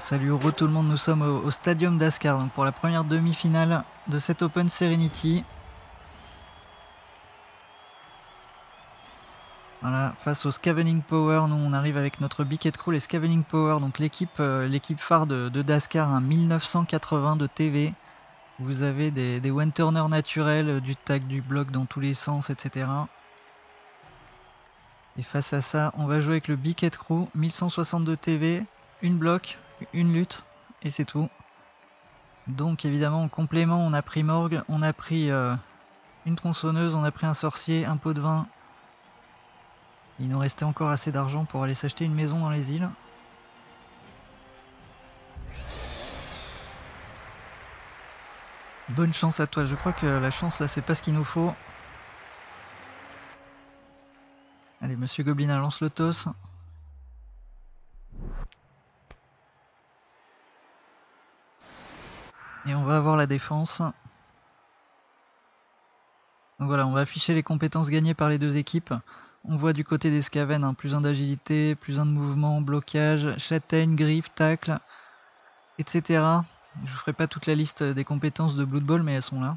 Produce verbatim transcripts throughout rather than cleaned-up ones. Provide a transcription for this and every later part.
Salut re tout le monde, nous sommes au, au Stadium d'Ascar donc pour la première demi-finale de cette Open Serenity. Voilà, face au Scavening Power, nous on arrive avec notre Biket Crew, les Scavening Power, donc l'équipe euh, l'équipe phare de, de Dascar, un mille neuf cent quatre-vingts de T V. Vous avez des, des one turner naturels, du tag, du bloc dans tous les sens, et cetera. Et face à ça, on va jouer avec le Biket Crew, mille cent soixante-deux T V, une bloc, une lutte, et c'est tout. Donc évidemment en complément on a pris Morgue, on a pris euh, une tronçonneuse, on a pris un sorcier, un pot de vin. Il nous restait encore assez d'argent pour aller s'acheter une maison dans les îles. Bonne chance à toi, je crois que la chance là c'est pas ce qu'il nous faut. Allez, Monsieur Goblin lance le toss. Et on va avoir la défense. Donc voilà, on va afficher les compétences gagnées par les deux équipes. On voit du côté des Scaven, hein, plus un d'agilité, plus un de mouvement, blocage, châtaigne, griffe, tacle, et cetera. Je vous ferai pas toute la liste des compétences de Blood Bowl, mais elles sont là.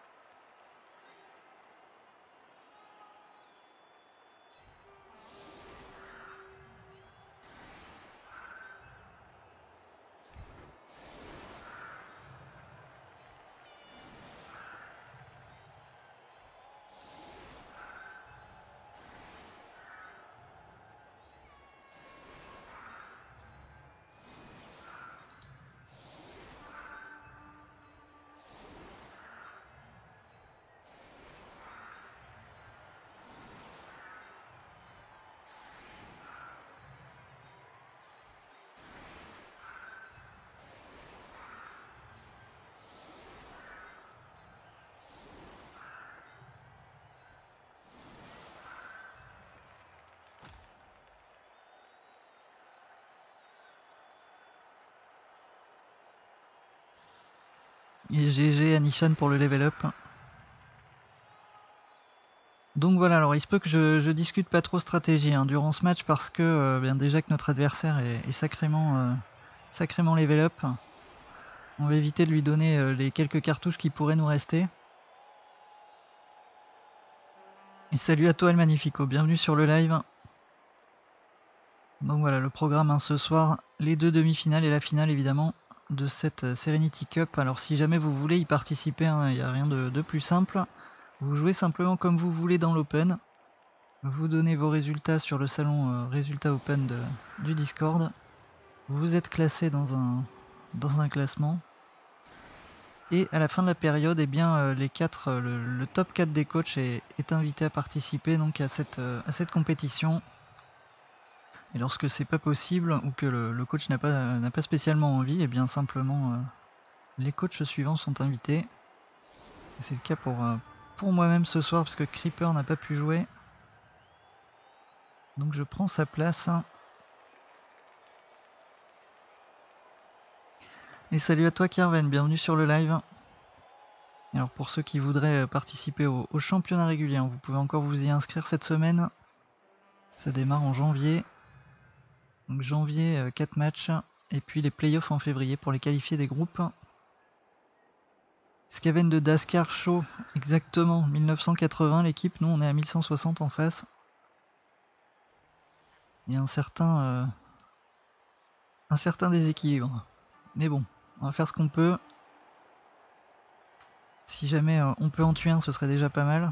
Et G G à Nishan pour le level up. Donc voilà, alors il se peut que je, je discute pas trop stratégie hein, durant ce match parce que euh, bien déjà que notre adversaire est, est sacrément, euh, sacrément level up. On va éviter de lui donner euh, les quelques cartouches qui pourraient nous rester. Et salut à toi El Magnifico, bienvenue sur le live. Donc voilà le programme hein, ce soir, les deux demi-finales et la finale évidemment de cette Serenity Cup. Alors si jamais vous voulez y participer, il hein, n'y a rien de, de plus simple. Vous jouez simplement comme vous voulez dans l'Open. Vous donnez vos résultats sur le salon euh, résultats Open de, du Discord. Vous êtes classé dans un, dans un classement. Et à la fin de la période, eh bien, euh, les quatre, euh, le, le top quatre des coachs est, est invité à participer donc, à, cette, euh, à cette compétition. Et lorsque c'est pas possible ou que le, le coach n'a pas, n'a pas spécialement envie, eh bien simplement euh, les coachs suivants sont invités. C'est le cas pour, euh, pour moi-même ce soir parce que Creeper n'a pas pu jouer. Donc je prends sa place. Et salut à toi Kerven, bienvenue sur le live. Alors pour ceux qui voudraient participer au, au championnat régulier, vous pouvez encore vous y inscrire cette semaine. Ça démarre en janvier. Donc janvier, quatre matchs. Et puis les playoffs en février pour les qualifier des groupes. Scaven de Dascar Show, exactement, mille neuf cent quatre-vingts l'équipe, nous on est à mille cent soixante en face. Il y a un certain, euh, un certain déséquilibre. Mais bon, on va faire ce qu'on peut. Si jamais euh, on peut en tuer un, ce serait déjà pas mal.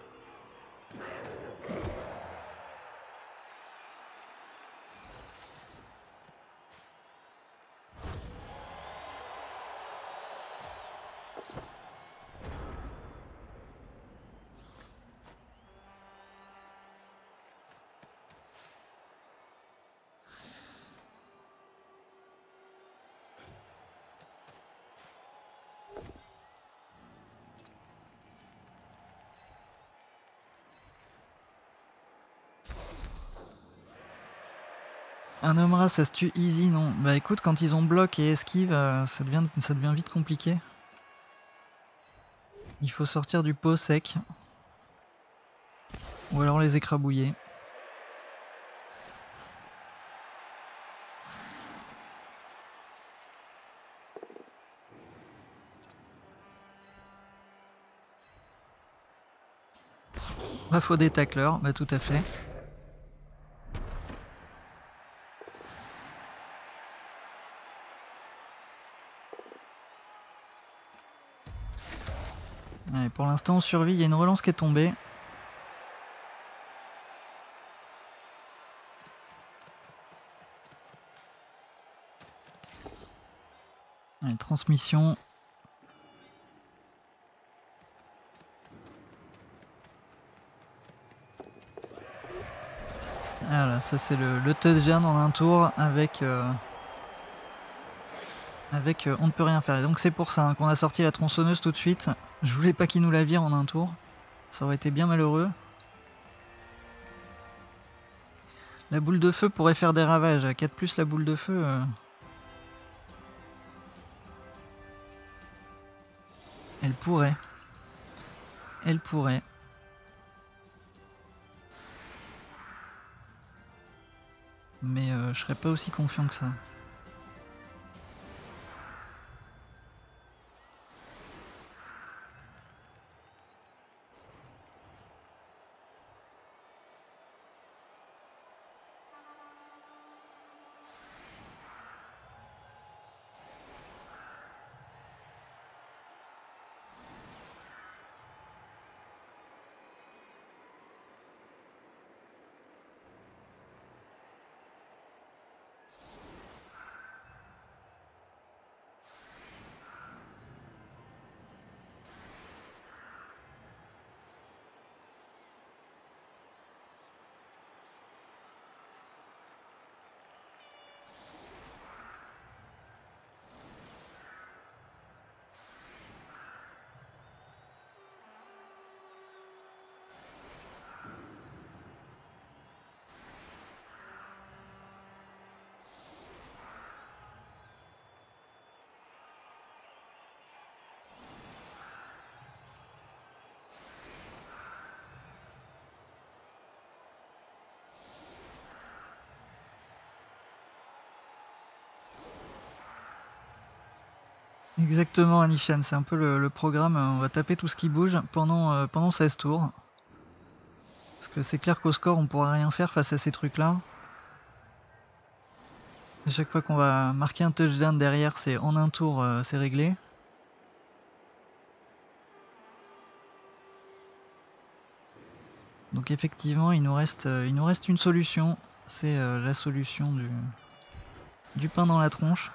Un Omra, ça se tue easy, non? Bah écoute, quand ils ont bloc et esquive, euh, ça, devient, ça devient vite compliqué. Il faut sortir du pot sec. Ou alors les écrabouiller. Bah, faut des tacleurs, bah tout à fait. Allez, pour l'instant on survit, il y a une relance qui est tombée. Allez, transmission. Voilà, ça c'est le, le touchdown en un tour avec... Euh, avec euh, on ne peut rien faire. Et donc c'est pour ça hein, qu'on a sorti la tronçonneuse tout de suite. Je voulais pas qu'il nous la vire en un tour. Ça aurait été bien malheureux. La boule de feu pourrait faire des ravages. À quatre plus la boule de feu... Euh... Elle pourrait. Elle pourrait. Mais euh, je serais pas aussi confiant que ça. Exactement Anishan, c'est un peu le, le programme, on va taper tout ce qui bouge pendant, euh, pendant seize tours. Parce que c'est clair qu'au score on pourra rien faire face à ces trucs là. À chaque fois qu'on va marquer un touchdown derrière, c'est en un tour, euh, c'est réglé. Donc effectivement il nous reste, euh, il nous reste une solution, c'est euh, la solution du, du pain dans la tronche.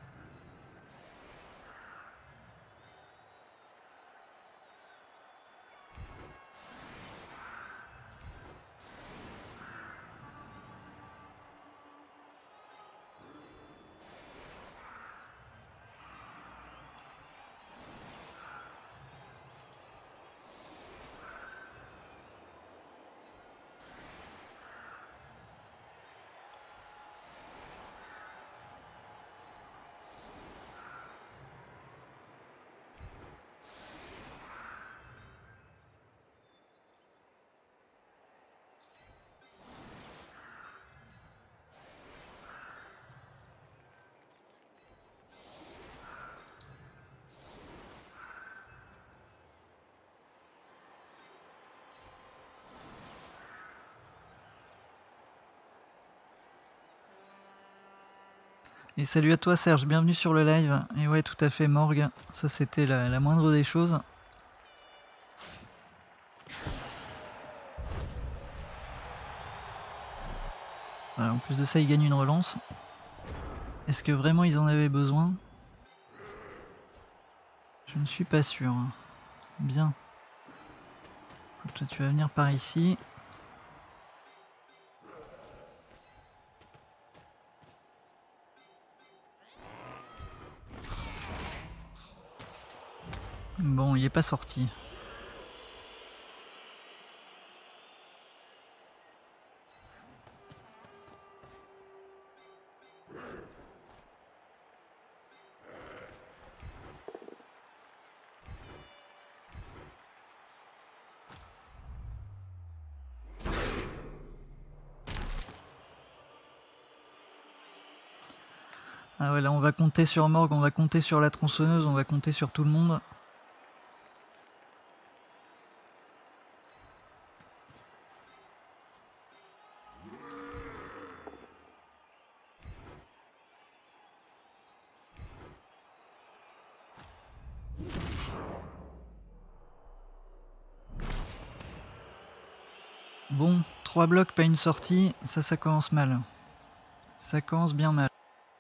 Et salut à toi Serge, bienvenue sur le live. Et ouais tout à fait Morgue, ça c'était la, la moindre des choses. Voilà, en plus de ça ils gagnent une relance. Est-ce que vraiment ils en avaient besoin? Je ne suis pas sûr. Bien. Donc toi tu vas venir par ici. Bon, il est pas sorti. Ah ouais, là on va compter sur Morgue, on va compter sur la tronçonneuse, on va compter sur tout le monde. Bon, trois blocs, pas une sortie, ça, ça commence mal. Ça commence bien mal.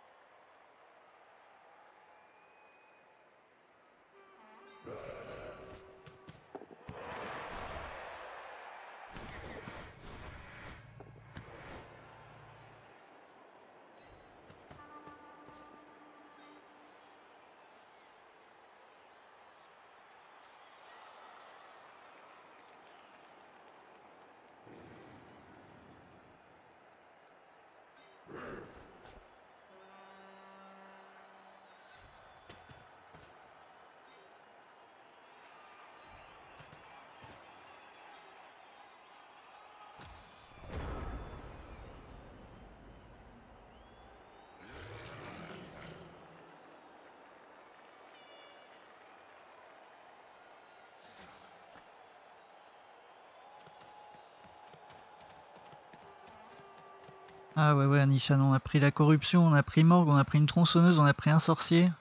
Ah ouais ouais Anishan, on a pris la corruption, on a pris Morgue, on a pris une tronçonneuse, on a pris un sorcier.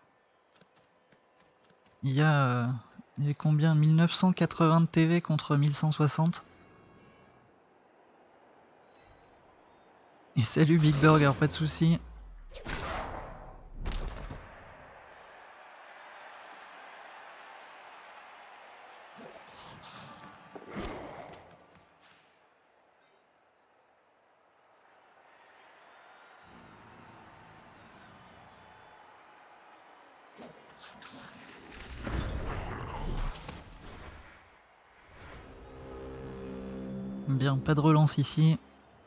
Il y a, euh, il y a combien mille neuf cent quatre-vingts de T V contre mille cent soixante. Et salut Big Burger, pas de soucis. Bien, pas de relance ici.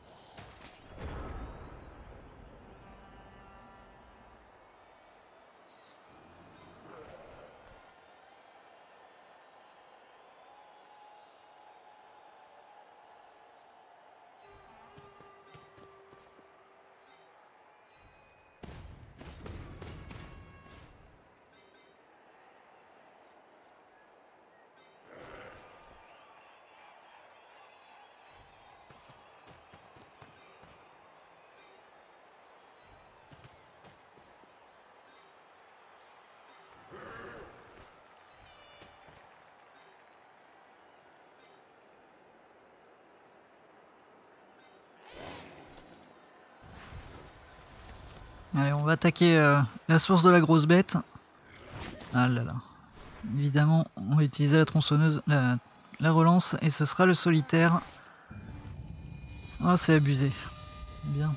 Allez, on va attaquer euh, la source de la grosse bête. Ah là là. Évidemment, on va utiliser la tronçonneuse, la, la relance, et ce sera le solitaire. Ah, c'est abusé. Bien.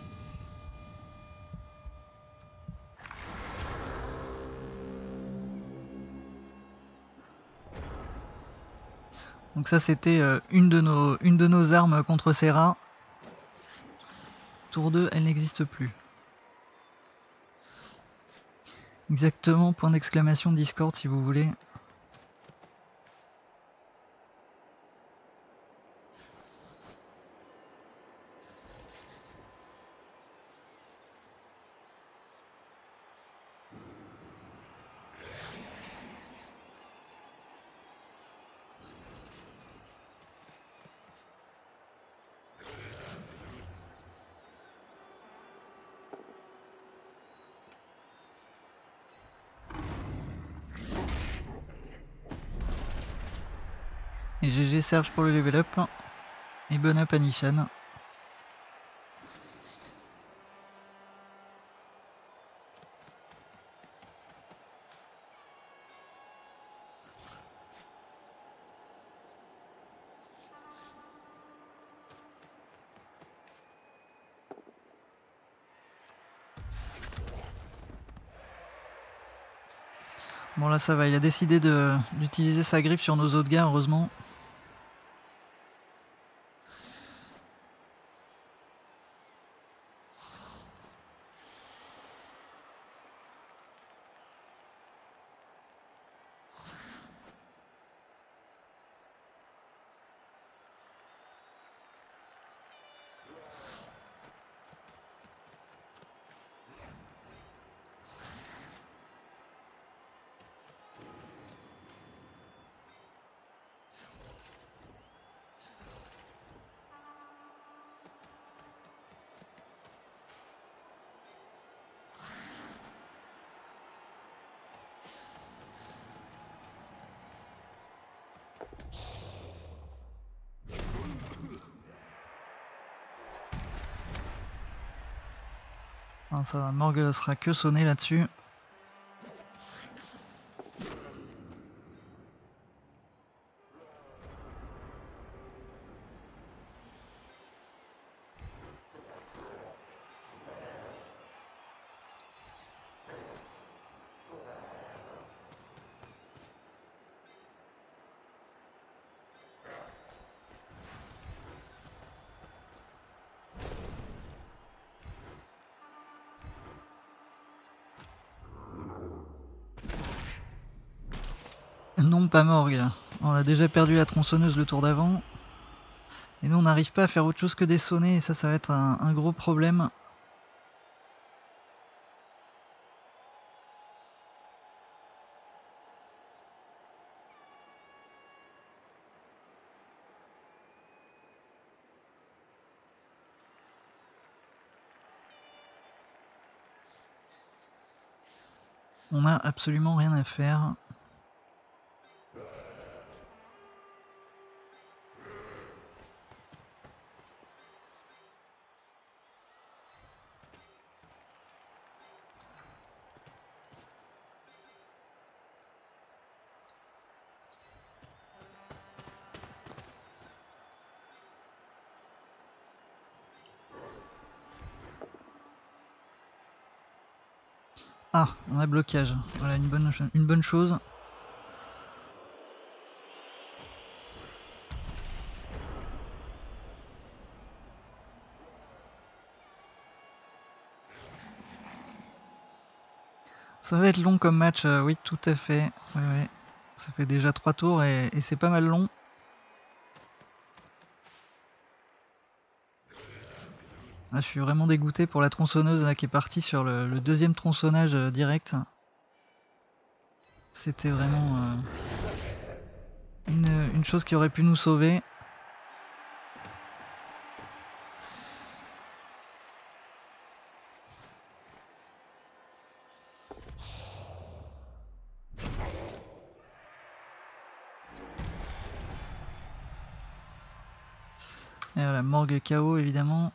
Donc ça, c'était euh, une, de nos, une de nos armes contre ces rats. Tour deux, elle n'existe plus. Exactement, point d'exclamation Discord si vous voulez. Et G G Serge pour le level up. Et bon up à Nishan. Bon là ça va, il a décidé d'utiliser sa griffe sur nos autres gars, heureusement. Non, ça va, Morgue sera que sonné là-dessus. Non, pas Morgue. On a déjà perdu la tronçonneuse le tour d'avant. Et nous, on n'arrive pas à faire autre chose que des sonnets, et ça, ça va être un, un gros problème. On a absolument rien à faire. Ah, on a blocage. Voilà une bonne, une bonne chose. Ça va être long comme match, euh, oui, tout à fait. Ouais, ouais. Ça fait déjà trois tours et, et c'est pas mal long. Là, je suis vraiment dégoûté pour la tronçonneuse là, qui est partie sur le, le deuxième tronçonnage euh, direct. C'était vraiment euh, une, une chose qui aurait pu nous sauver. Et voilà, Morgue K O évidemment.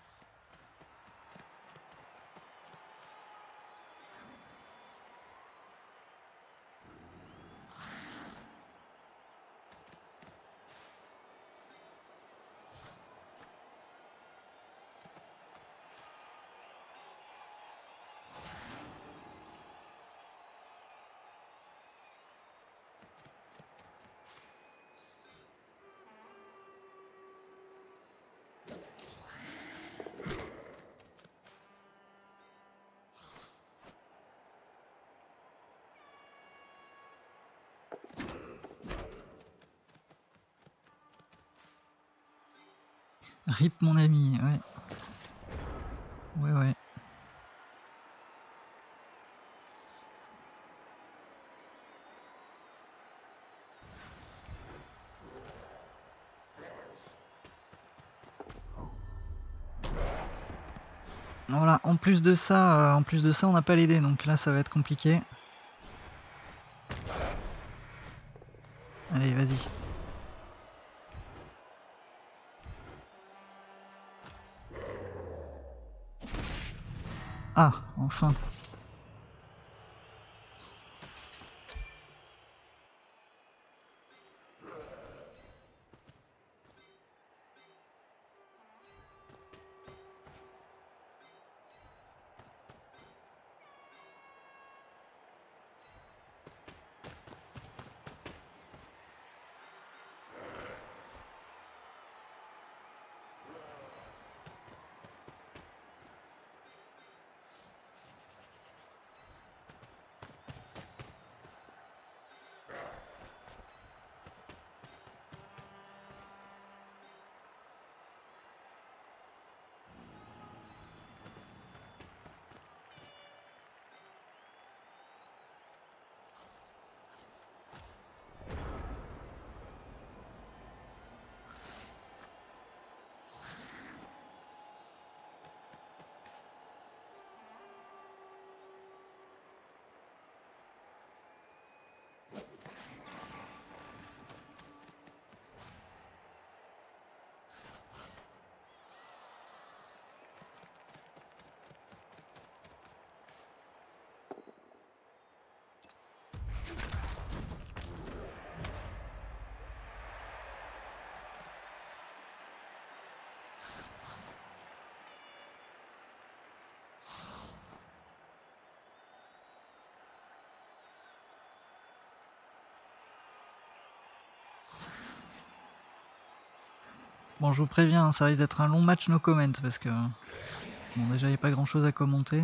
Rip mon ami, ouais. Ouais, ouais. Voilà, en plus de ça, euh, en plus de ça, on n'a pas les dés, donc là ça va être compliqué. Allez, vas-y. Ah, enfin. Bon, je vous préviens, hein, ça risque d'être un long match no comment parce que bon, déjà il n'y a pas grand chose à commenter.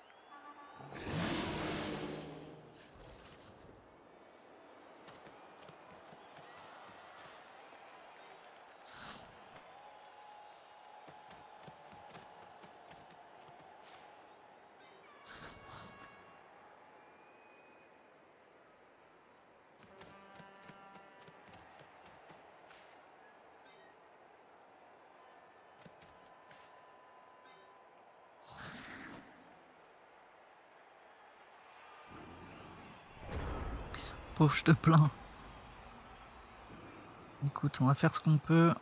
Pauvre, je te plains. Écoute, on va faire ce qu'on peut.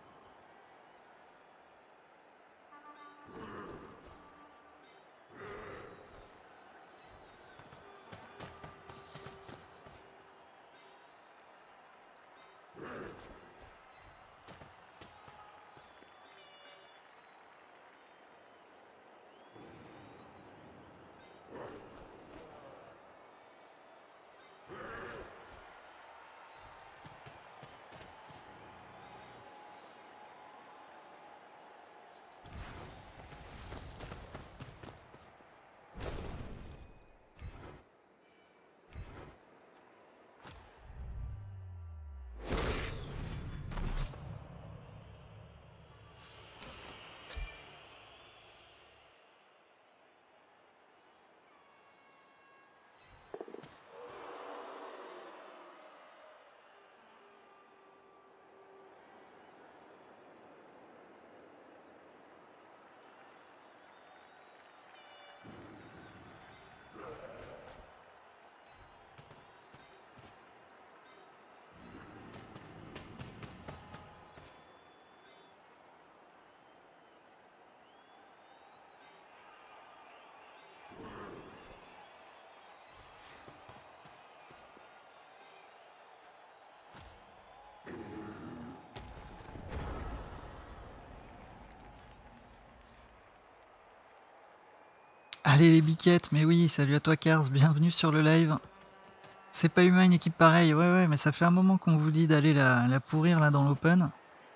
Allez les biquettes, mais oui, salut à toi Kars, bienvenue sur le live. C'est pas humain une équipe pareille, ouais ouais, mais ça fait un moment qu'on vous dit d'aller la, la pourrir là dans l'open.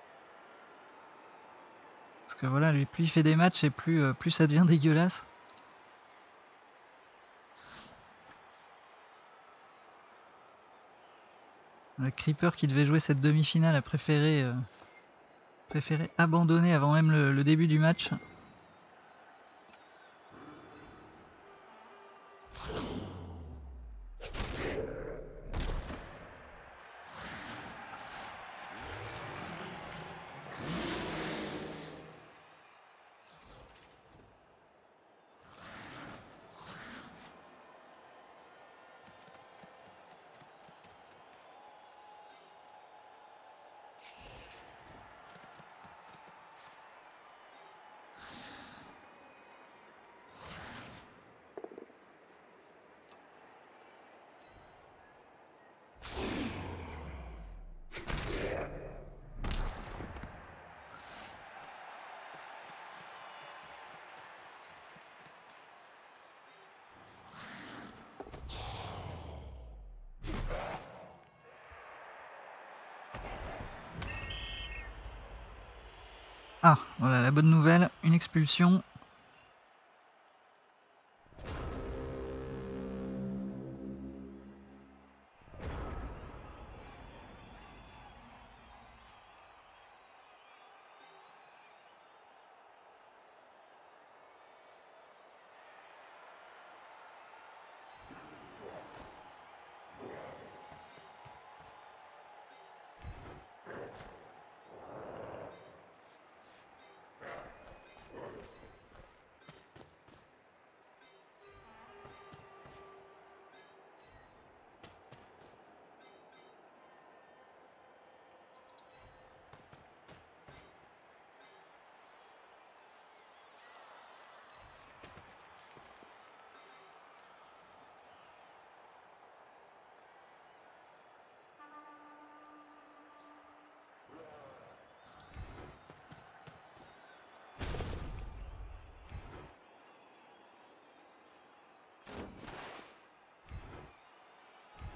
Parce que voilà, lui, plus il fait des matchs et plus, euh, plus ça devient dégueulasse. Le Creeper qui devait jouer cette demi-finale a préféré, euh, préféré abandonner avant même le, le début du match. Ah, voilà la bonne nouvelle, une expulsion.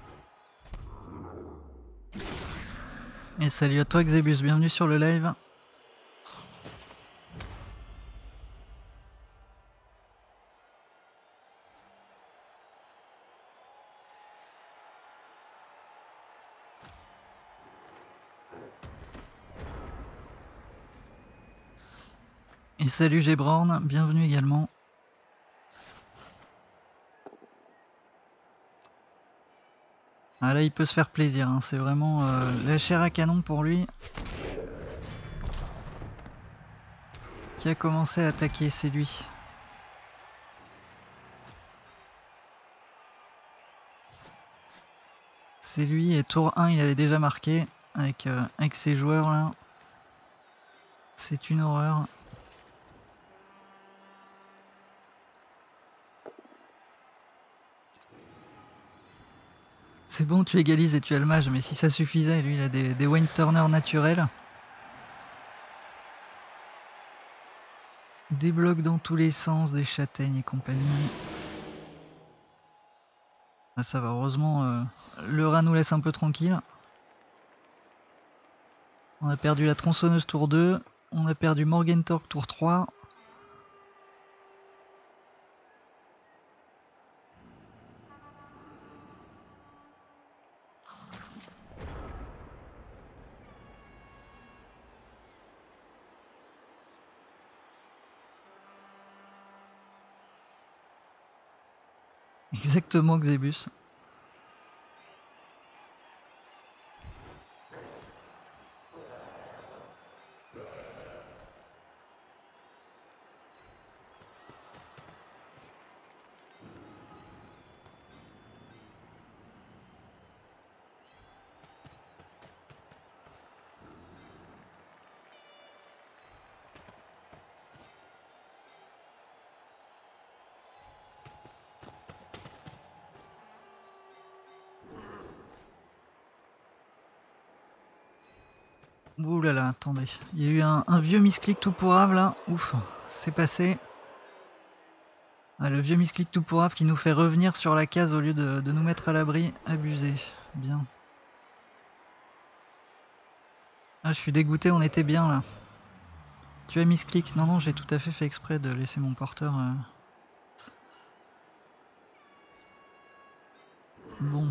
Et salut à toi Xebus, bienvenue sur le live. Et salut Gébrorn, bienvenue également. Ah là il peut se faire plaisir, hein. C'est vraiment euh, la chair à canon pour lui. Qui a commencé à attaquer, c'est lui. C'est lui, et tour un il avait déjà marqué avec, euh, avec ses joueurs là. C'est une horreur. C'est bon, tu égalises et tu as le mage, mais si ça suffisait, lui il a des, des Wayne Turner naturels. Des blocs dans tous les sens, des châtaignes et compagnie. Ah, ça va, heureusement, euh, le rat nous laisse un peu tranquille. On a perdu la tronçonneuse tour deux, on a perdu Morgentorg tour trois. Exactement, Xebus. Ouh là là, attendez. Il y a eu un, un vieux misclick tout pourrave là. Ouf, c'est passé. Ah, le vieux misclick tout pourrave qui nous fait revenir sur la case au lieu de, de nous mettre à l'abri. Abusé. Bien. Ah, je suis dégoûté, on était bien là. Tu as misclick. Non, non, j'ai tout à fait fait exprès de laisser mon porteur. Euh... Bon.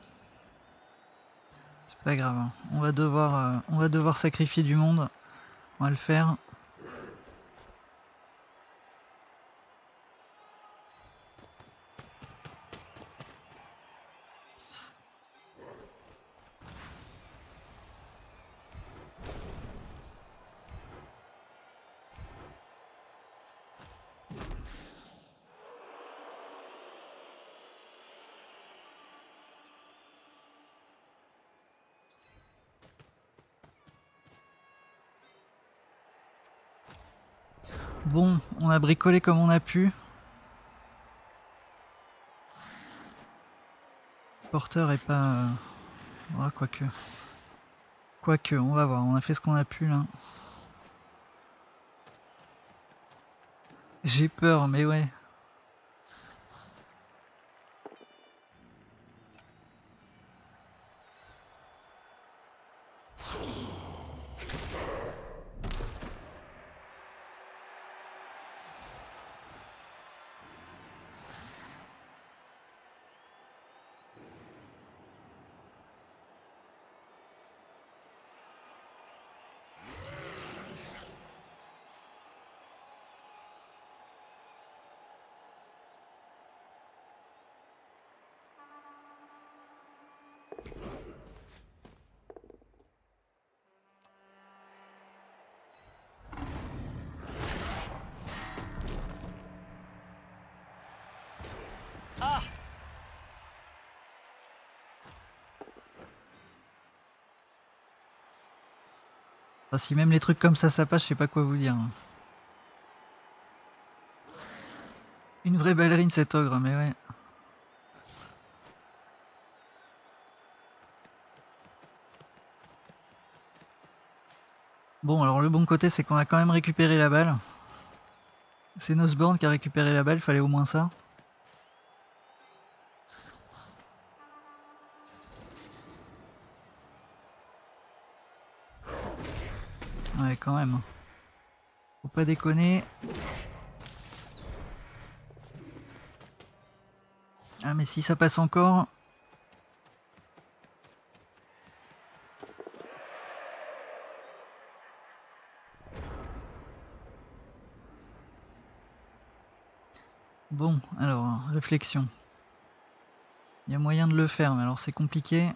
C'est pas grave. Hein. On va devoir, euh, on va devoir sacrifier du monde. On va le faire. Bon, on a bricolé comme on a pu. Le porteur est pas... Euh... Ouais, quoique. Quoique, on va voir. On a fait ce qu'on a pu là. J'ai peur, mais ouais. Enfin, si même les trucs comme ça, ça passe, je sais pas quoi vous dire. Une vraie ballerine cet ogre, mais ouais. Bon, alors le bon côté, c'est qu'on a quand même récupéré la balle. C'est Nosborn qui a récupéré la balle, fallait au moins ça. Ouais, quand même. Faut pas déconner. Ah, mais si ça passe encore... Bon, alors, réflexion. Il y a moyen de le faire, mais alors c'est compliqué.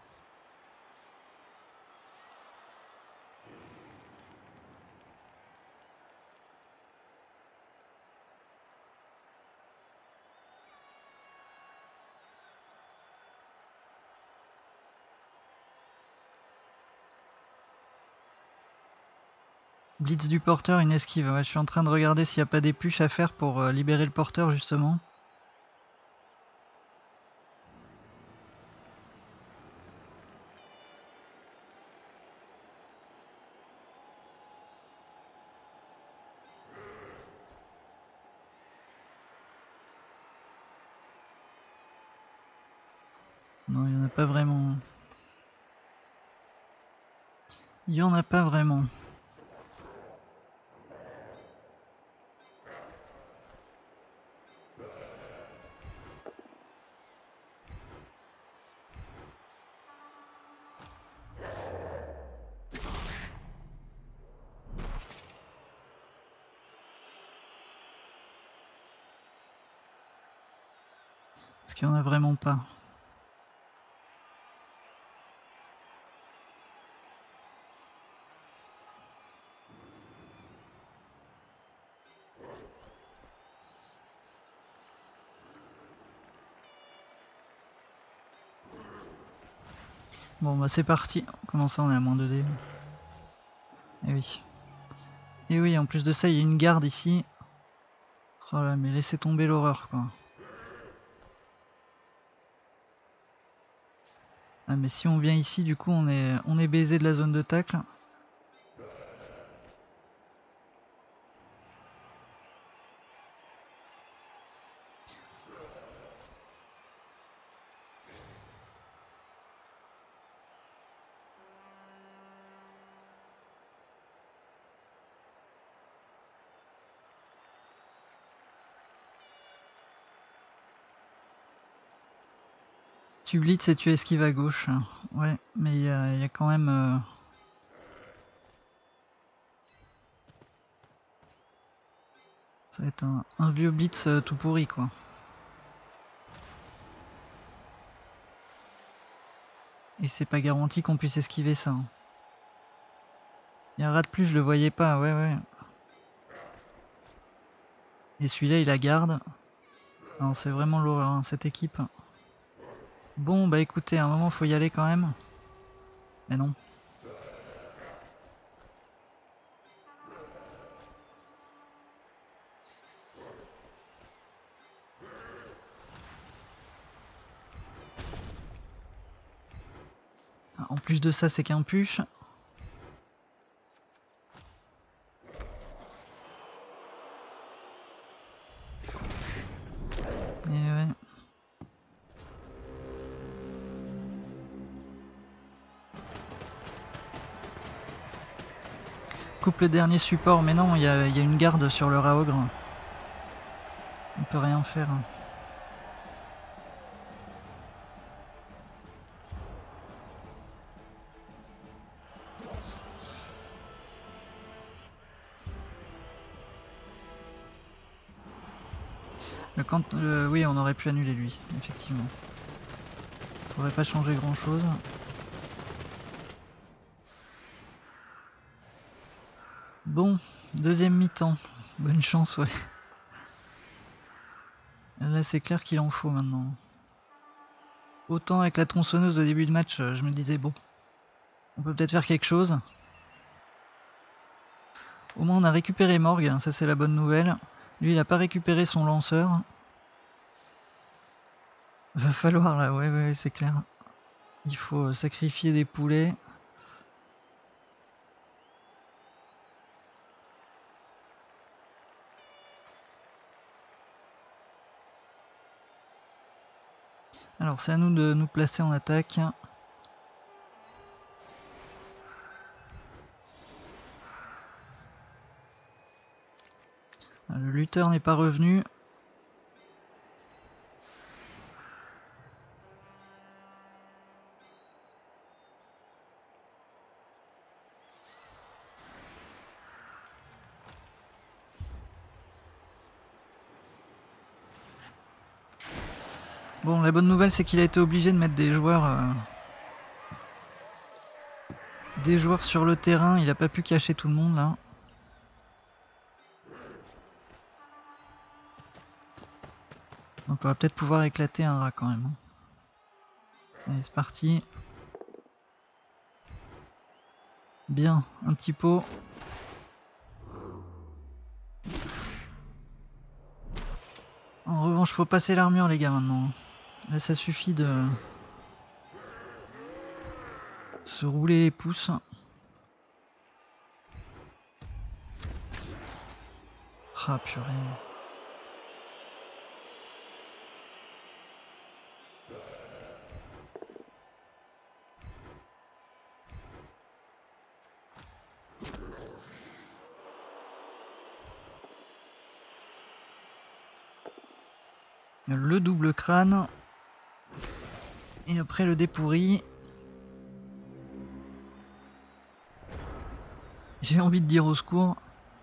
Blitz du porteur, une esquive. Ouais, je suis en train de regarder s'il n'y a pas des push à faire pour euh, libérer le porteur, justement. Non, il n'y en a pas vraiment. Il n'y en a pas vraiment. Parce qu'il n'y en a vraiment pas. Bon bah c'est parti. Comment ça on est à moins deux D? Eh oui. Et oui, en plus de ça, il y a une garde ici. Oh là, mais laissez tomber l'horreur, quoi. Ah mais si on vient ici, du coup, on est, on est baisé de la zone de tacle. Tu blitz et tu esquives à gauche. Ouais, mais il y, y a quand même... Euh... Ça va être un, un vieux blitz euh, tout pourri, quoi. Et c'est pas garanti qu'on puisse esquiver ça. Il y a un rat de plus, je le voyais pas, ouais, ouais. Et celui-là, il la garde. Non, c'est vraiment l'horreur, hein, cette équipe. Bon, bah écoutez, à un moment, faut y aller quand même. Mais non. En plus de ça, c'est qu'un push. Et ouais. Coupe le dernier support, mais non, il y a, y a une garde sur le rat ogre. On peut rien faire. Le quand, euh, oui, on aurait pu annuler lui, effectivement. Ça aurait pas changé grand chose. Bon, deuxième mi-temps. Bonne chance, ouais. Là, c'est clair qu'il en faut maintenant. Autant avec la tronçonneuse au début de match, je me disais, bon, on peut peut-être faire quelque chose. Au moins, on a récupéré Morgue, ça c'est la bonne nouvelle. Lui, il a pas récupéré son lanceur. Va falloir, là, ouais, ouais, c'est clair. Il faut sacrifier des poulets. Alors, c'est à nous de nous placer en attaque. Le lutteur n'est pas revenu. Bon, la bonne nouvelle c'est qu'il a été obligé de mettre des joueurs euh, des joueurs sur le terrain, il a pas pu cacher tout le monde là. Donc on va peut-être pouvoir éclater un rat quand même. Allez, c'est parti. Bien, un petit pot. En revanche, faut passer l'armure les gars maintenant. Là ça suffit de se rouler les pouces. Ah purée. Le double crâne. Et après le dépourri. J'ai envie de dire au secours.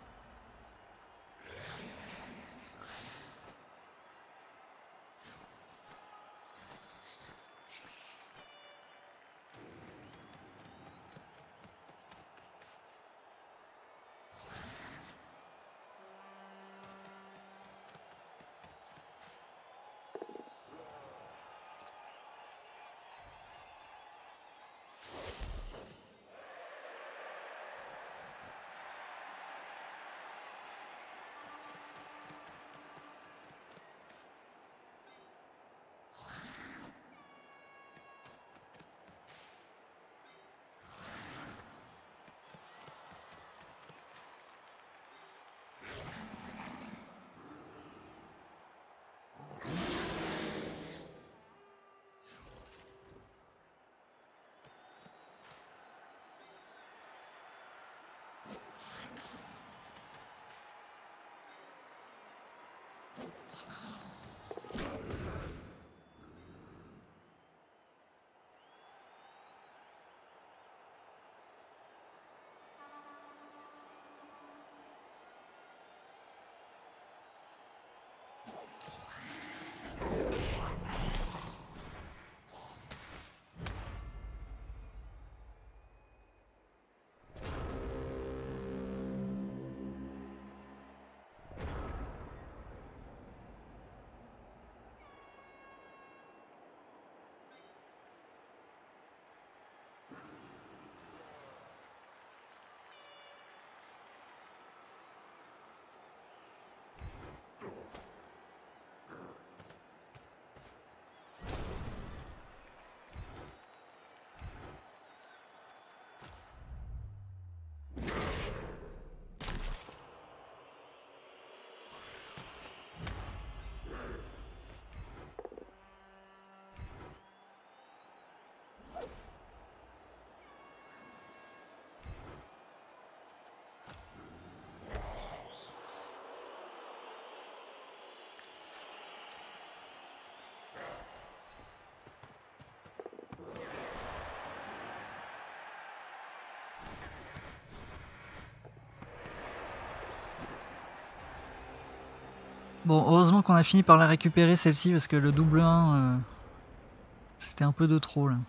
Bon, heureusement qu'on a fini par la récupérer celle-ci parce que le double un, euh, c'était un peu de trop là.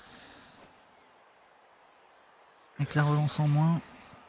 Avec la relance en moins.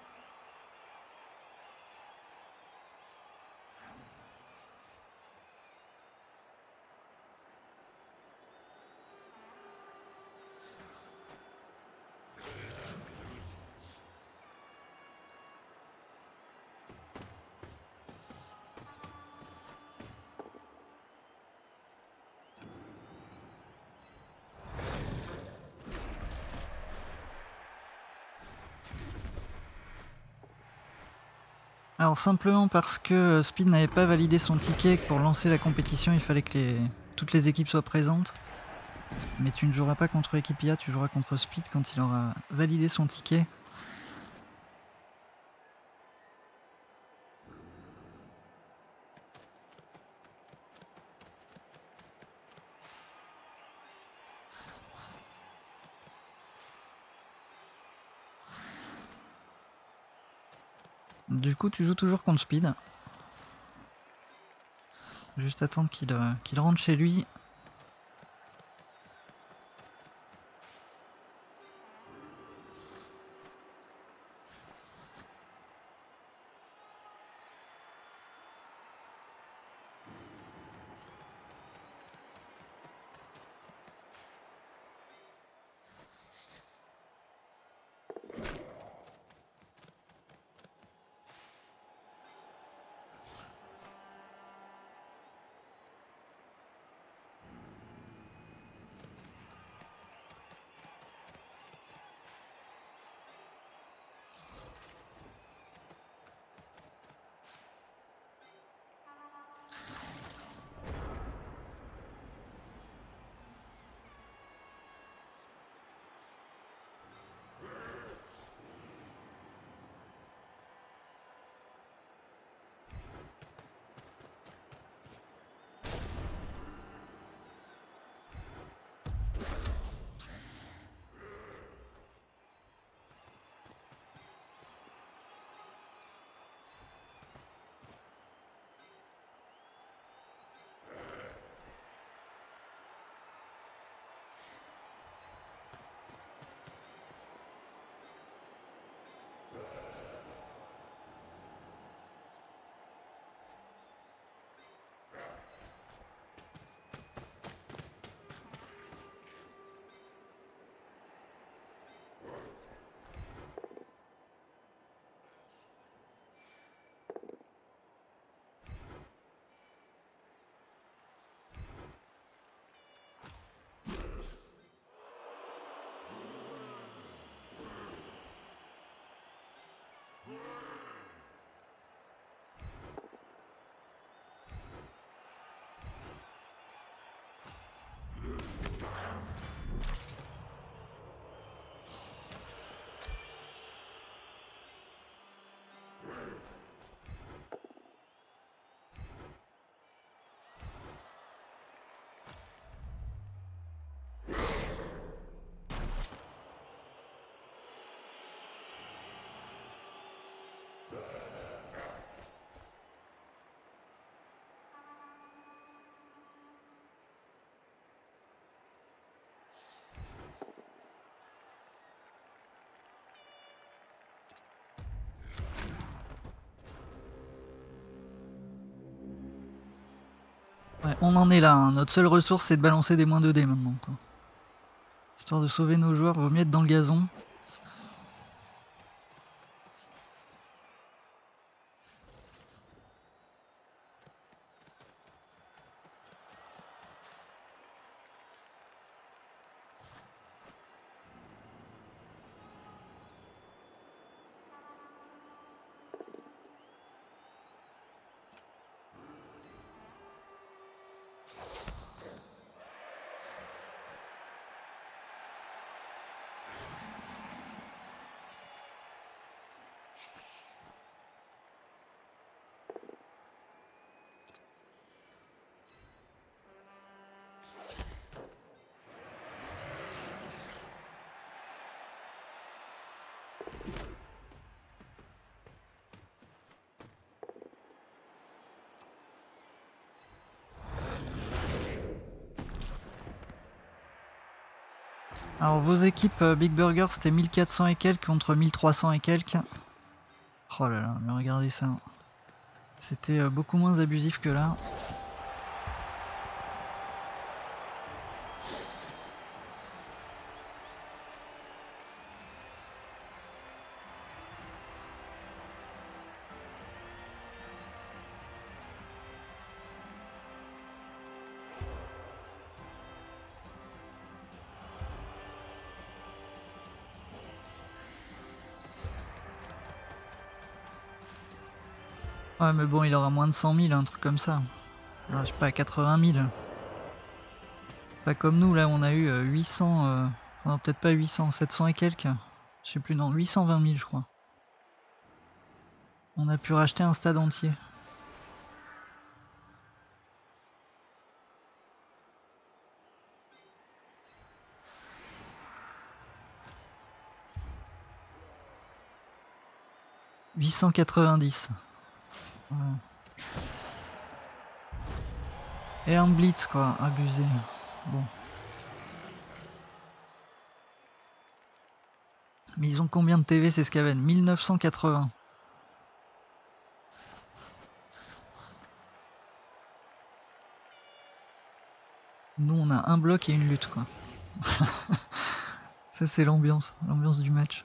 Alors simplement parce que Speed n'avait pas validé son ticket, que pour lancer la compétition il fallait que les... toutes les équipes soient présentes. Mais tu ne joueras pas contre l'équipe I A, tu joueras contre Speed quand il aura validé son ticket. Du coup tu joues toujours contre Speed. Juste attendre qu'il euh, qu'il rentre chez lui. Ouais, on en est là, hein. Notre seule ressource c'est de balancer des moins deux dés maintenant, quoi. Histoire de sauver nos joueurs, vaut mieux être dans le gazon. Alors vos équipes euh, Big Burger c'était mille quatre cents et quelques contre mille trois cents et quelques. Oh là là, mais regardez ça. C'était euh, beaucoup moins abusif que là. Ouais mais bon il aura moins de cent mille, un truc comme ça. Alors, je sais pas, quatre-vingt mille. Pas comme nous là on a eu euh, huit cents, euh... non peut-être pas huit cents, sept cents et quelques. Je sais plus, non, huit cent vingt mille je crois. On a pu racheter un stade entier. huit cent quatre-vingt-dix. Voilà. Et un blitz quoi, abusé. Bon. Mais ils ont combien de T V ces Skaven? mille neuf cent quatre-vingts. Nous on a un bloc et une lutte quoi. Ça c'est l'ambiance, l'ambiance du match.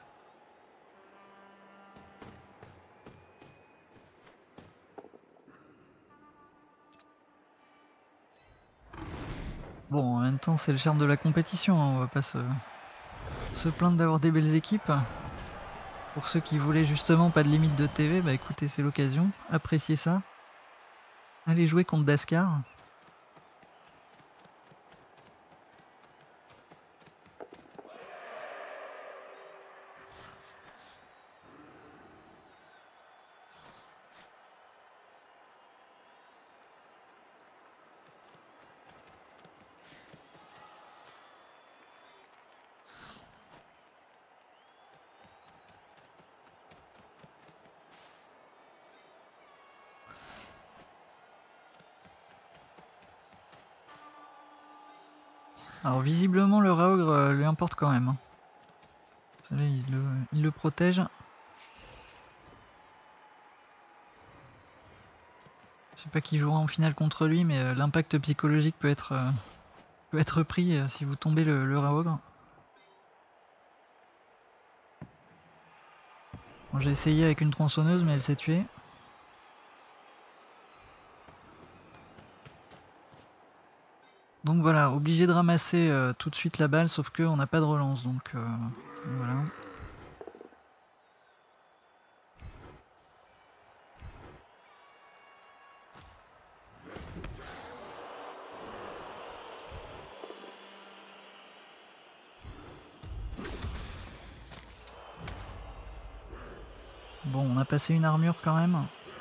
Bon en même temps c'est le charme de la compétition, hein. On va pas se, se plaindre d'avoir des belles équipes. Pour ceux qui voulaient justement pas de limite de T V, bah écoutez c'est l'occasion, appréciez ça. Allez jouer contre Daskar. Alors visiblement le Raogre euh, lui importe quand même. Hein. Là, il, le, il le protège. Je sais pas qui jouera en finale contre lui, mais euh, l'impact psychologique peut être, euh, peut être pris euh, si vous tombez le, le Raogre. Bon, j'ai essayé avec une tronçonneuse mais elle s'est tuée. Donc voilà, obligé de ramasser euh, tout de suite la balle, sauf qu'on n'a pas de relance, donc euh, voilà. Bon, on a passé une armure quand même.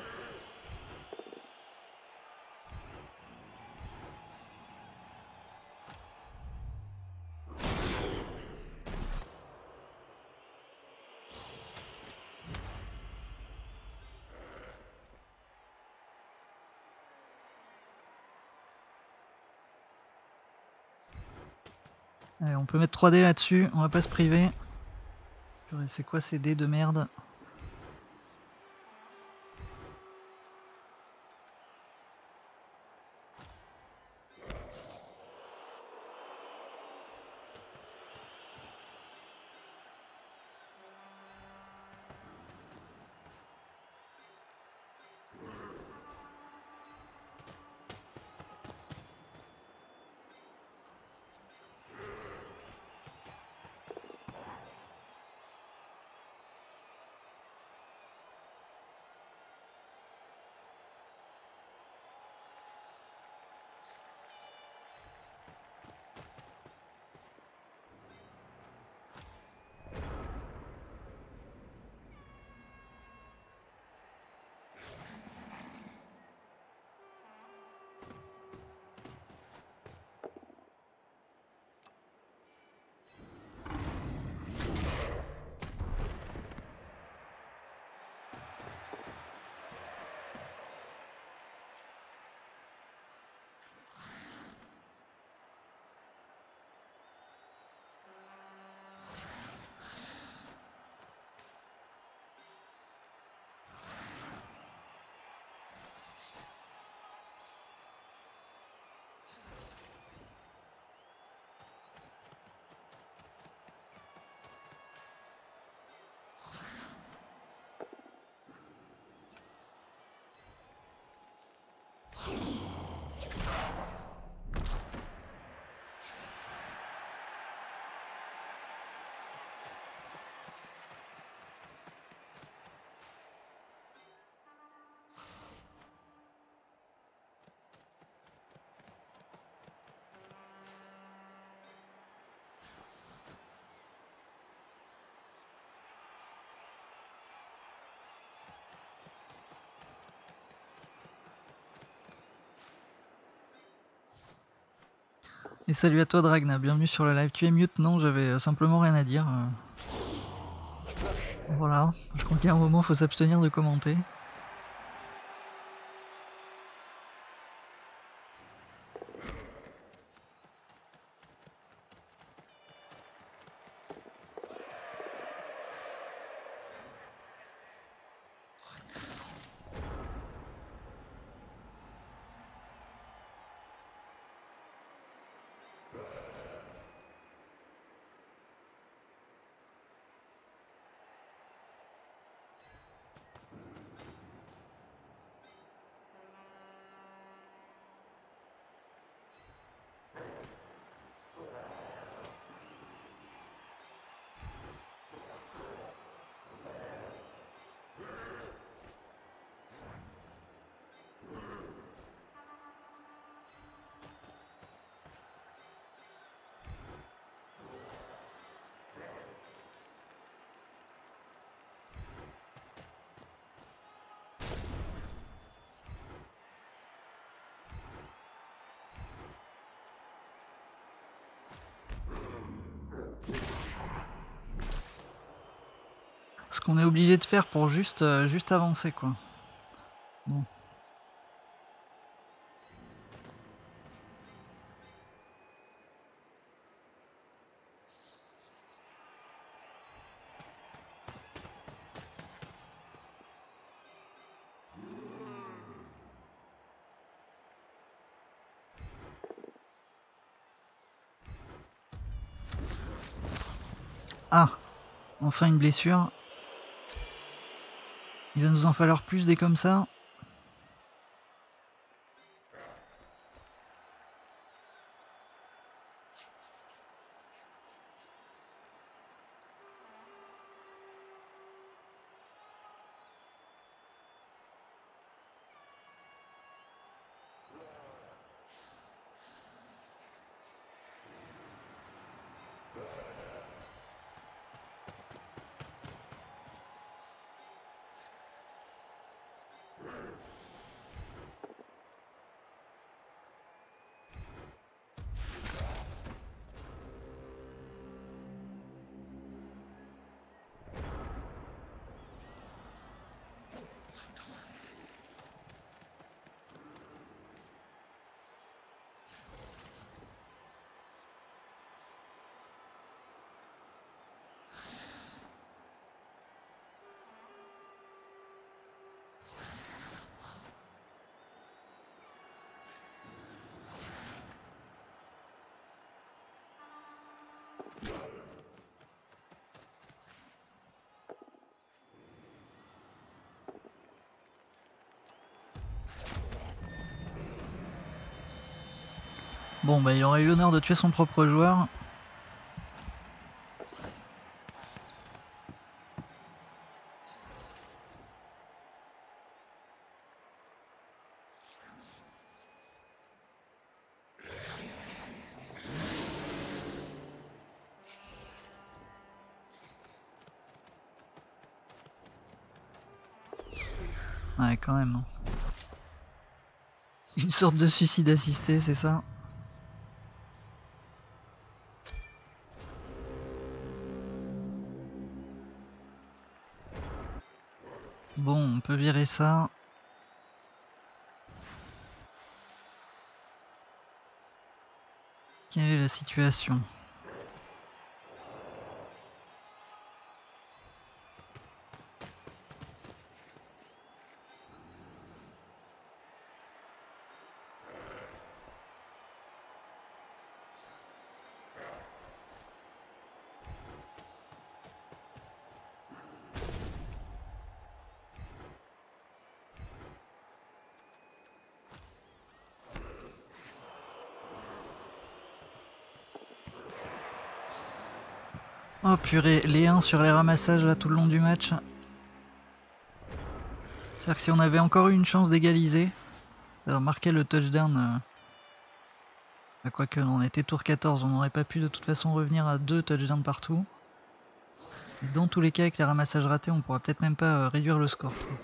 Allez, on peut mettre trois dés là-dessus, on va pas se priver. C'est quoi ces dés de merde? Et salut à toi Dragna, bienvenue sur le live. Tu es mute? Non, j'avais simplement rien à dire. euh. Voilà, je crois qu'à un moment, faut s'abstenir de commenter. Ce qu'on est obligé de faire pour juste, euh, juste avancer, quoi. Bon. Ah, enfin une blessure. Il va nous en falloir plus des comme ça. Bon, bah il aurait eu l'honneur de tuer son propre joueur. Ouais, quand même. Une sorte de suicide assisté, c'est ça? Bon, on peut virer ça. Quelle est la situation? Oh purée, les uns sur les ramassages là tout le long du match. C'est-à-dire que si on avait encore eu une chance d'égaliser, c'est-à-dire marquer le touchdown, euh, bah, quoique on était tour quatorze, on n'aurait pas pu de toute façon revenir à deux touchdowns partout. Dans tous les cas, avec les ramassages ratés, on pourra peut-être même pas euh, réduire le score, quoi.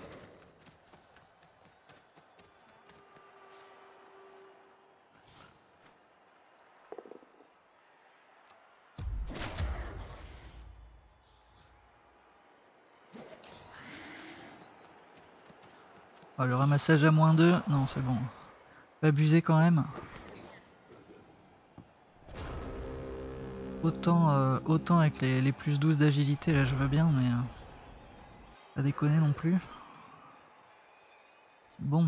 Oh, le ramassage à moins deux, non c'est bon. Pas abuser quand même. Autant, euh, autant avec les, les plus douze d'agilité, là je veux bien, mais... Euh, pas déconner non plus. Bon.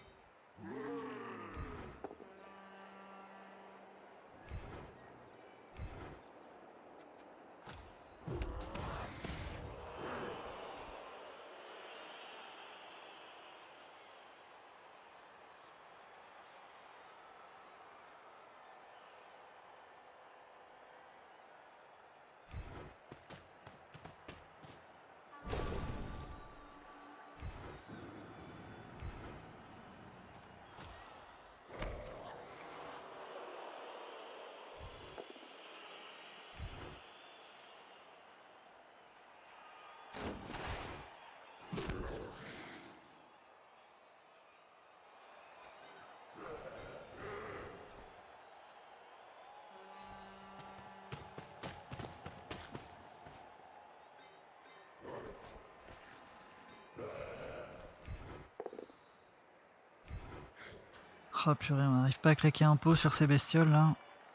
Oh purée, on n'arrive pas à claquer un pot sur ces bestioles là.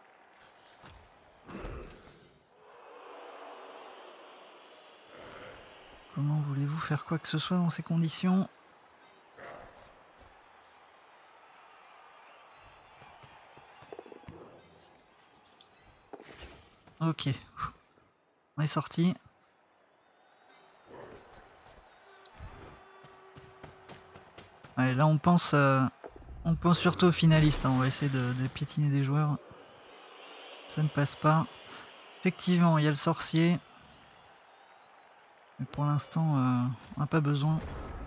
Comment voulez-vous faire quoi que ce soit dans ces conditions? Ok. On est sorti. Ouais, là on pense, euh, on pense surtout aux finalistes, hein. On va essayer de, de piétiner des joueurs. Ça ne passe pas. Effectivement, il y a le sorcier. Mais pour l'instant, euh, on n'a pas besoin.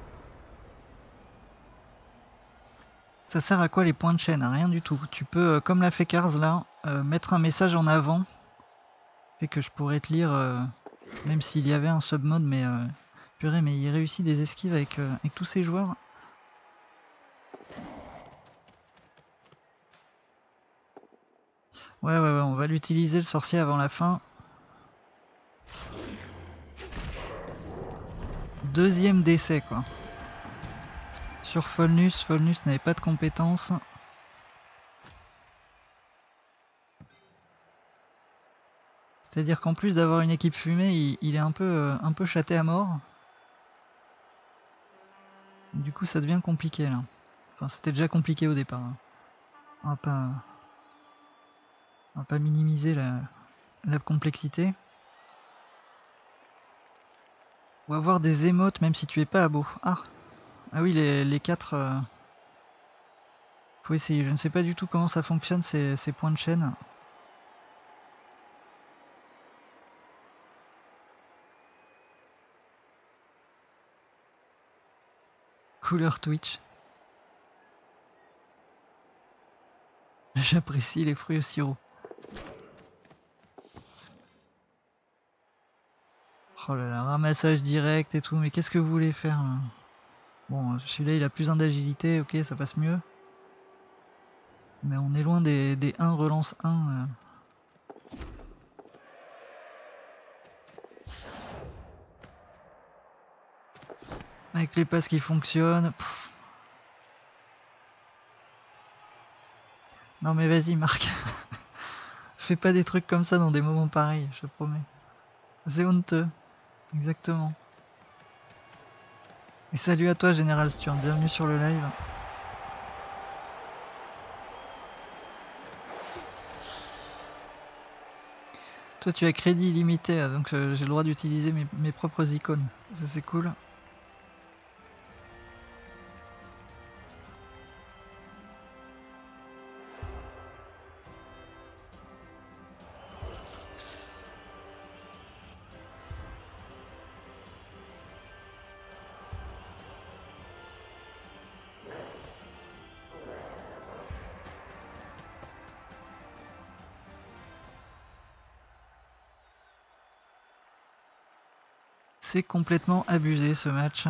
Ça sert à quoi les points de chaîne? À rien du tout. Tu peux, euh, comme l'a fait Cars là, euh, mettre un message en avant. Fait que je pourrais te lire, euh, même s'il y avait un submode, mais euh, purée, mais il réussit des esquives avec, euh, avec tous ces joueurs. Ouais, ouais, ouais, on va l'utiliser le sorcier avant la fin. Deuxième décès, quoi. Sur Folnus, Folnus n'avait pas de compétences. C'est-à-dire qu'en plus d'avoir une équipe fumée, il, il est un peu, euh, un peu châté à mort. Du coup, ça devient compliqué, là. Enfin, c'était déjà compliqué au départ. Hein. On va pas, on va pas minimiser la, la complexité. On va avoir des émotes même si tu es pas à beau. Ah, ah oui, les, les quatre... Euh... Faut essayer. Je ne sais pas du tout comment ça fonctionne, ces, ces points de chaîne. Couleur Twitch. J'apprécie les fruits au sirop. Oh là là, ramassage direct et tout, mais qu'est-ce que vous voulez faire là? Bon, celui-là il a plus un d'agilité, ok, ça passe mieux. Mais on est loin des, des un relance un. Euh. Avec les passes qui fonctionnent. Pff. Non mais vas-y Marc. Fais pas des trucs comme ça dans des moments pareils, je te promets. C'est honteux. Exactement. Et salut à toi Général Sturm, bienvenue sur le live. Toi tu as crédit illimité, donc euh, j'ai le droit d'utiliser mes, mes propres icônes. Ça c'est cool. C'est complètement abusé ce match.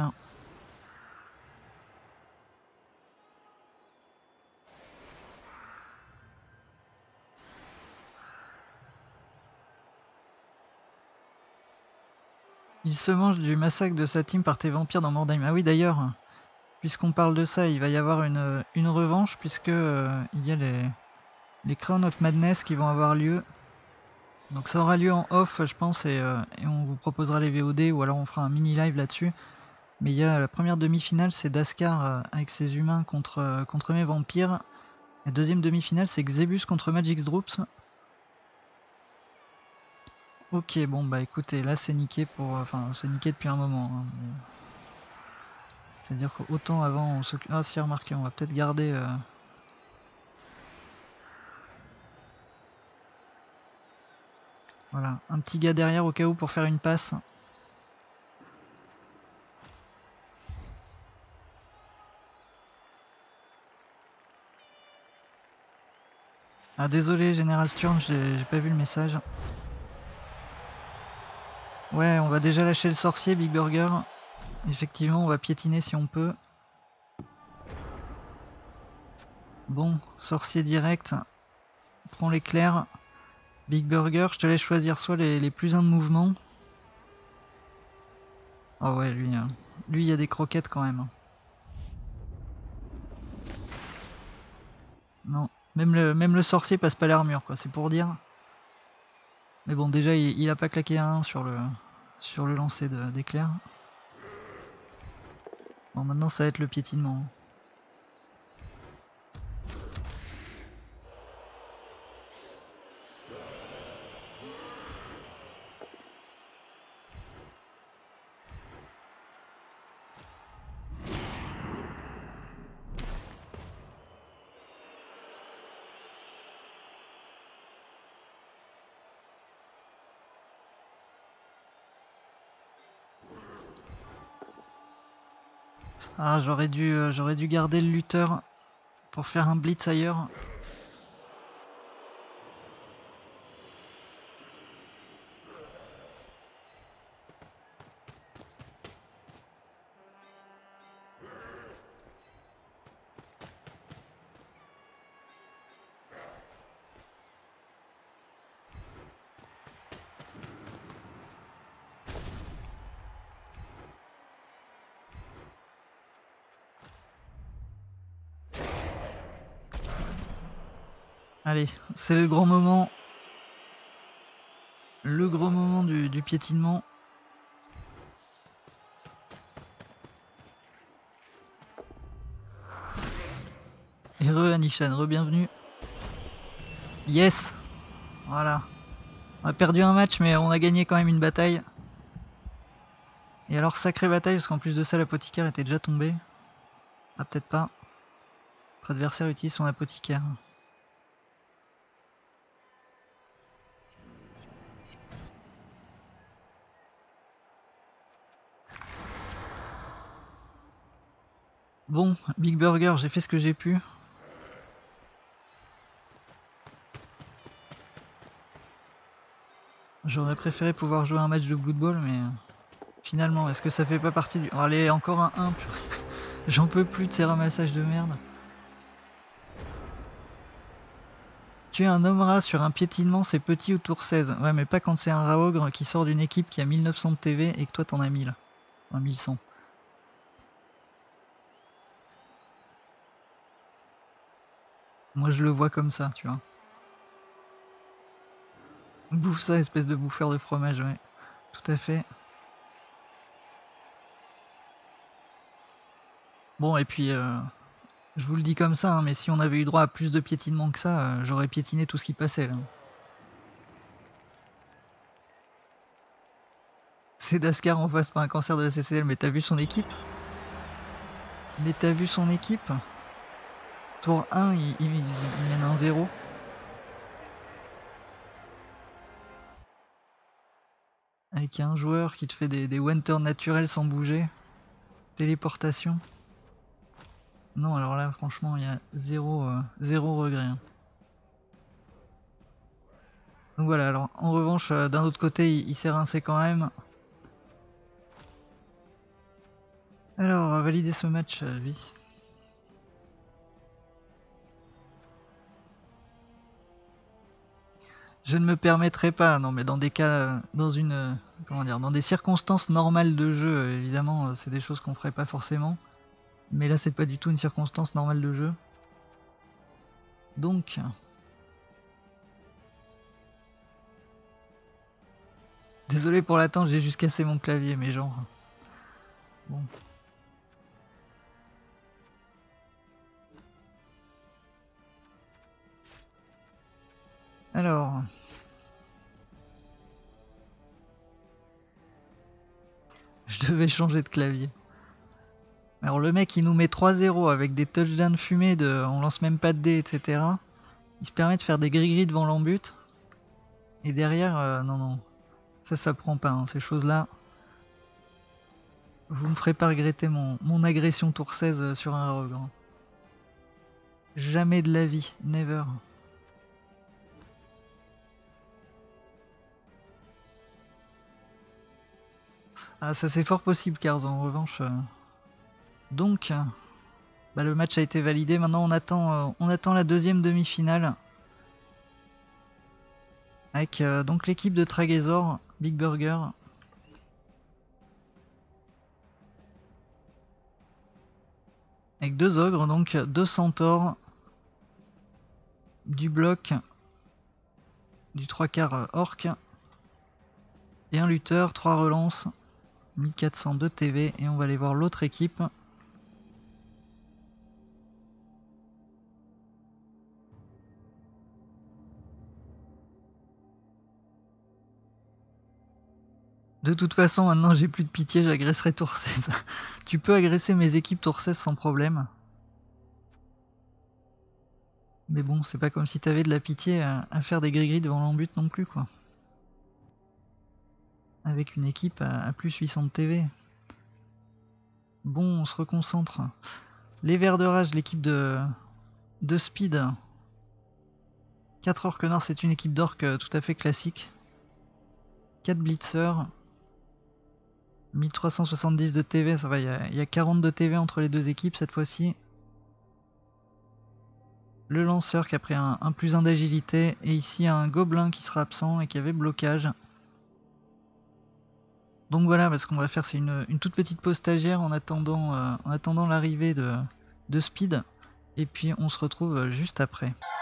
Il se mange du massacre de sa team par tes vampires dans Mordheim. Ah oui d'ailleurs, puisqu'on parle de ça, il va y avoir une, une revanche, puisque euh, il y a les, les Crown of Madness qui vont avoir lieu. Donc ça aura lieu en off, je pense, et, euh, et on vous proposera les V O D, ou alors on fera un mini live là-dessus. Mais il y a la première demi-finale, c'est Daskar euh, avec ses humains contre, euh, contre mes vampires. La deuxième demi-finale, c'est Xebus contre Magix Droops. Ok, bon bah écoutez, là c'est niqué pour... Enfin, c'est niqué depuis un moment. Hein, mais... C'est-à-dire qu'autant avant on s'occupe... Ah si, remarquez, on va peut-être garder... Euh... Voilà, un petit gars derrière au cas où pour faire une passe. Ah désolé Général Sturm, j'ai pas vu le message. Ouais, on va déjà lâcher le sorcier, Big Burger. Effectivement, on va piétiner si on peut. Bon, sorcier direct. Prends l'éclair. Big Burger, je te laisse choisir soit les, les plus un de mouvement. Ah ouais, lui, hein. Lui, il y a des croquettes quand même. Non, même le, même le sorcier passe pas l'armure, quoi, c'est pour dire. Mais bon, déjà, il, il a pas claqué un sur le, sur le lancer d'éclair. Bon, maintenant, ça va être le piétinement. Ah, j'aurais dû, euh, j'aurais dû garder le lutteur pour faire un blitz ailleurs. Allez, c'est le grand moment. Le gros moment du, du piétinement. Et re Anishan, re-bienvenue. Yes. Voilà. On a perdu un match, mais on a gagné quand même une bataille. Et alors, sacrée bataille, parce qu'en plus de ça, l'apothicaire était déjà tombé. Ah, peut-être pas. Notre adversaire utilise son apothicaire. Bon, Big Burger, j'ai fait ce que j'ai pu. J'aurais préféré pouvoir jouer un match de Blood Bowl, mais... Finalement, est-ce que ça fait pas partie du... Oh, allez, encore un un. J'en peux plus de ces ramassages de merde. Tuer un homme rat sur un piétinement, c'est petit au tour seize. Ouais, mais pas quand c'est un rat ogre qui sort d'une équipe qui a mille neuf cents de T V et que toi t'en as mille. Enfin, mille cent. Moi je le vois comme ça, tu vois. Bouffe ça, espèce de bouffeur de fromage, ouais. Tout à fait. Bon, et puis... Euh... Je vous le dis comme ça, hein, mais si on avait eu droit à plus de piétinement que ça, euh, j'aurais piétiné tout ce qui passait là. C'est Daskar en face par un cancer de la C C L, mais t'as vu son équipe? Mais t'as vu son équipe? Tour un, il, il, il mène un zéro. Avec un joueur qui te fait des, des one-turn naturels sans bouger. Téléportation. Non, alors là, franchement, il y a zéro, euh, zéro regret. Hein. Donc voilà, alors en revanche, euh, d'un autre côté, il, il s'est rincé quand même. Alors, on va valider ce match, euh, lui. Je ne me permettrai pas, non mais dans des cas, dans une, comment dire, dans des circonstances normales de jeu, évidemment, c'est des choses qu'on ferait pas forcément. Mais là, c'est pas du tout une circonstance normale de jeu. Donc... Désolé pour l'attente, j'ai juste cassé mon clavier, mais genre... Bon. Alors... Je devais changer de clavier. Alors le mec il nous met trois zéro avec des touchdowns fumés, de... on lance même pas de dés, et cetera. Il se permet de faire des gris-gris devant l'embut. Et derrière, euh, non non. Ça, ça prend pas, hein, ces choses-là. Vous me ferez pas regretter mon, mon agression tour seize sur un rogue. Hein. Jamais de la vie, never. Ah, ça c'est fort possible, Cars, en revanche. Euh... Donc, bah, le match a été validé. Maintenant, on attend, euh, on attend la deuxième demi-finale. Avec euh, donc l'équipe de Tragazor, Big Burger. Avec deux ogres, donc deux centaures. Du bloc. Du trois quarts orc. Et un lutteur, trois relances. mille quatre cent deux T V. Et on va aller voir l'autre équipe. De toute façon, maintenant j'ai plus de pitié, j'agresserai tour seize. Tu peux agresser mes équipes tour seize sans problème. Mais bon, c'est pas comme si t'avais de la pitié à, à faire des gris-gris devant l'embut non plus, quoi. Avec une équipe à, à plus huit cents de T V. Bon, on se reconcentre. Les vers de rage, l'équipe de, de Speed. quatre orques noirs, c'est une équipe d'orques tout à fait classique. quatre blitzers. mille trois cent soixante-dix de T V, ça va, il y, y a quarante de T V entre les deux équipes cette fois-ci. Le lanceur qui a pris un, un plus un d'agilité. Et ici un gobelin qui sera absent et qui avait blocage. Donc voilà, ce qu'on va faire, c'est une, une toute petite pause stagiaire en attendant, euh, en attendant l'arrivée de, de Speed. Et puis on se retrouve juste après.